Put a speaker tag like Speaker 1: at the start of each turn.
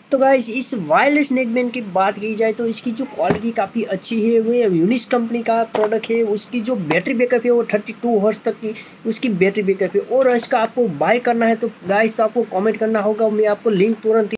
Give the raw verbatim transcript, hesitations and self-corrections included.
Speaker 1: तो गाइस इस wireless neckband की बात की जाए तो इसकी जो क्वालिटी काफ़ी अच्छी है, वो यूनिस कंपनी का प्रोडक्ट है। उसकी जो बैटरी बैकअप है वो थर्टी टू हॉर्स तक की उसकी बैटरी बैकअप है। और इसका आपको बाय करना है तो गाइस तो आपको कमेंट करना होगा, मैं आपको लिंक तुरंत